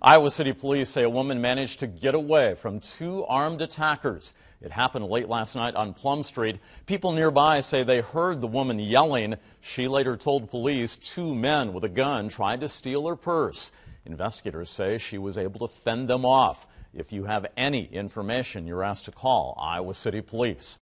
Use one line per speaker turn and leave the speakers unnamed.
Iowa City police say a woman managed to get away from two armed attackers. It happened late last night on Plum Street. People nearby say they heard the woman yelling. She later told police two men with a gun tried to steal her purse. Investigators say she was able to fend them off. If you have any information, you're asked to call Iowa City Police.